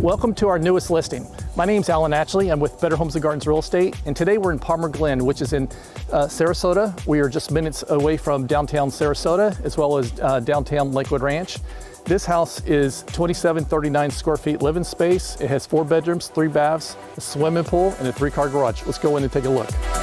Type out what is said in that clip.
Welcome to our newest listing. My name's Alan Atchley. I'm with Better Homes and Gardens Real Estate, and today we're in Palmer Glen, which is in Sarasota. We are just minutes away from downtown Sarasota, as well as downtown Lakewood Ranch. This house is 2739 square feet living space. It has 4 bedrooms, 3 baths, a swimming pool, and a 3-car garage. Let's go in and take a look.